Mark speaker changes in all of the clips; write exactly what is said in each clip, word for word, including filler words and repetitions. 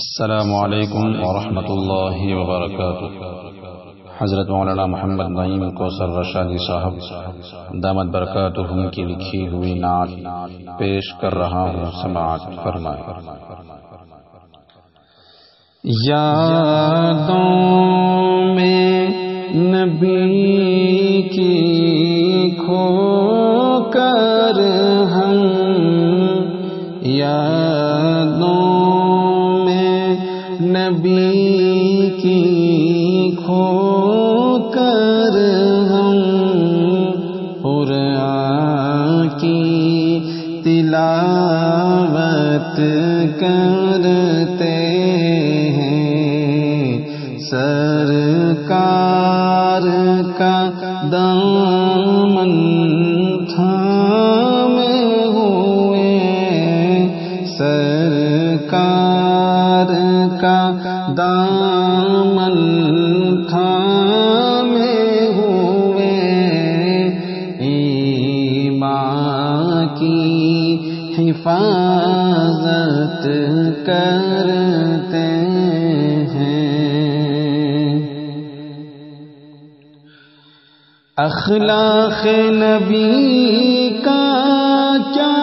Speaker 1: السلام علیکم ورحمۃ اللہ وبرکاتہ۔ حضرت مولانا محمد نعیم کوثر رشادی صاحب دامت برکاتہم کی لکھی ہوئی نعت پیش کر رہا ہوں، سماعت فرمائے۔
Speaker 2: یادوں میں نبی کی کھو کر ہم، یادوں نبی کی کھو کر ہم قرآن کی تلاوت کرتے ہیں، سرکار کا دامن تھامے ہوئے، سرکار کا دامن تھامے ہوئے، ایمان کی حفاظت کرتے ہیں۔ اخلاق نبی کا کیا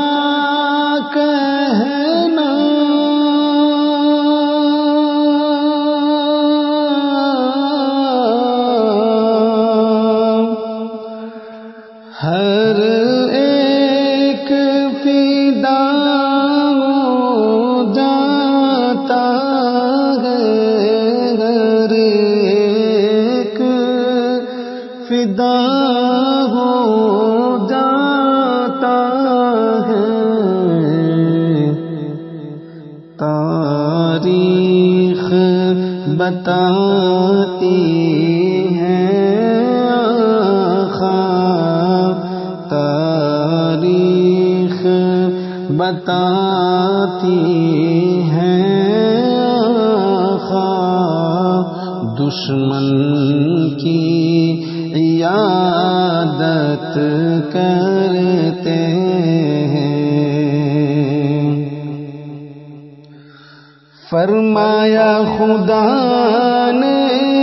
Speaker 2: کہنا، ہر ایک فدا ہو جاتا ہے، ہر ایک فدا ہو جاتا ہے، تاریخ بتاتی ہے، تاریخ بتاتی ہے، دشمن کی عیادت کرتے ہیں۔ فرمایا خدا نے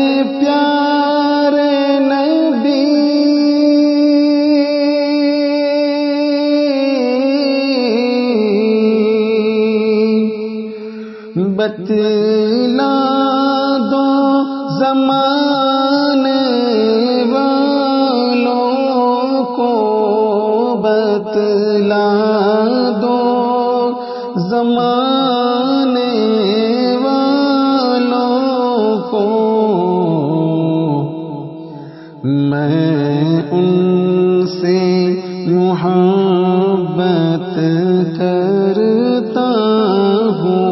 Speaker 2: پیارے نبی، بتلا دو زمانے والوں کو، بتلا دو زمانے والوں کو، میں ان سے محبت کرتا ہوں،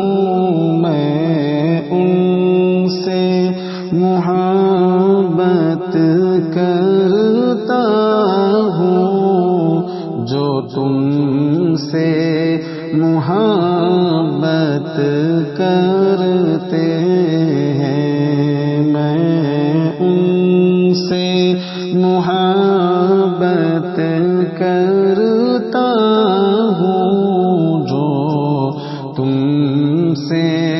Speaker 2: محبت کرتا ہوں، جو تم سے محبت کرتے ہیں، میں ان سے محبت کرتا ہوں، جو تم سے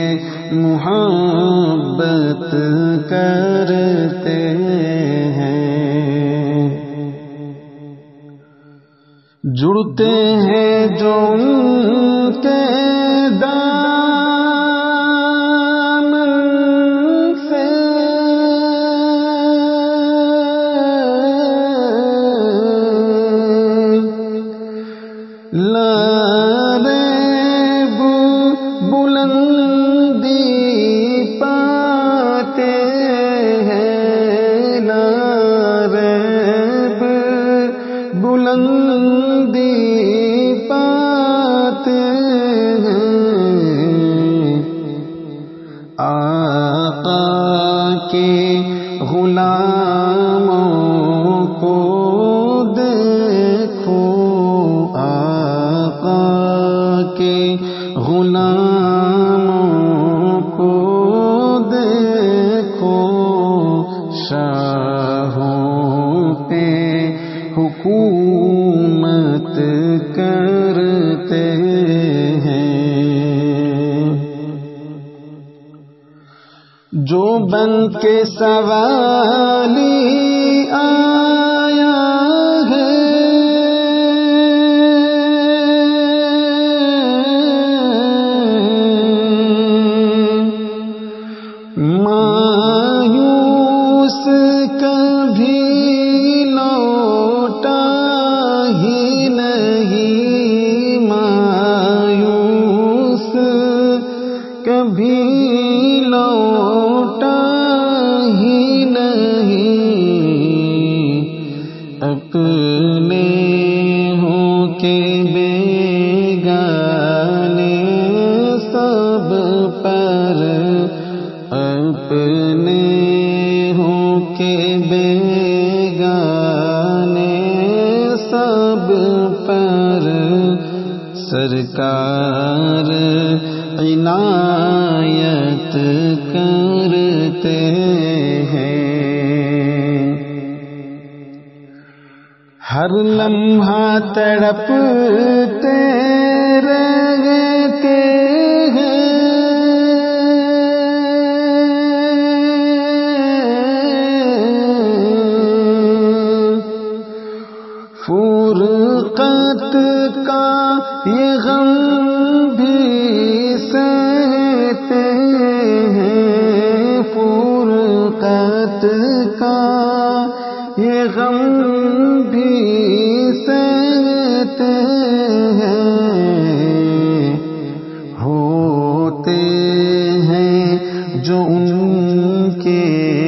Speaker 2: محبت کرتے ہیں۔ جڑتے ہیں جو ان کے دامن سے، لا ریب بلندی پاتے ہیں، لا ریب بلندی پاتے ہیں، آقا کے غلاموں کو دیکھو، آقا کے غلاموں کو دیکھو، شاہوں پہ حکومت کرتے ہیں۔ جو بن کے سوالی آیا ہے مایوس کبھی لوٹا ہی نہیں، مایوس کبھی لوٹا ہی نہیں، اپنے ہوں کے بیگانے سب پر، اپنے ہوں کے بیگانے سب پر، سرکار عنایت کرتے ہیں، ہر لمحہ تڑپتے رہتے ہیں، فرقت کا یہ غم بھی سہتے ہیں، فرقت کا یہ غم بھی سہتے ہیں، ہوتے ہیں جو ان کے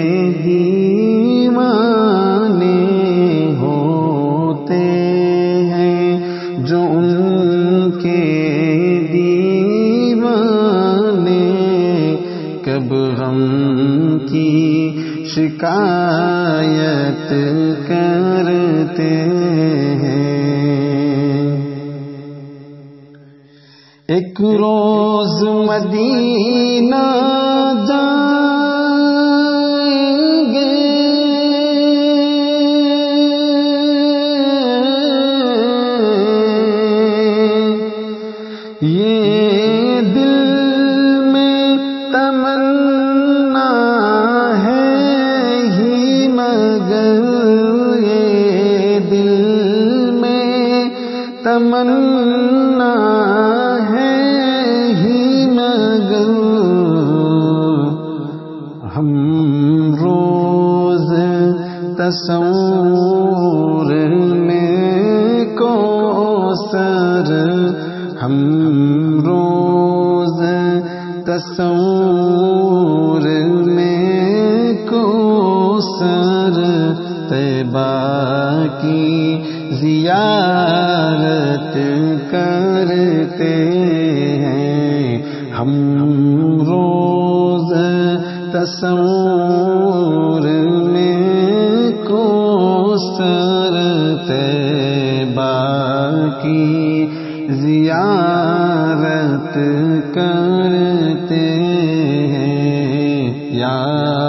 Speaker 2: دیوانے، ہوتے ہیں جو ان کے دیوانے، کب غم کی شکایت کرتے ہیں، ایک روز مدینہ جائیں گے، یہ دل میں تمنا ہے ہی مگر، یہ دل میں تمنا ہے ہی مگر، ہم روز تصور میں کوثر، ہم روز تصور میں کوثر، طیبہ کی زیارت کرتے ہیں، ہم روز تصور میں کوثر، طیبہ کی زیارت کرتے ہیں، یا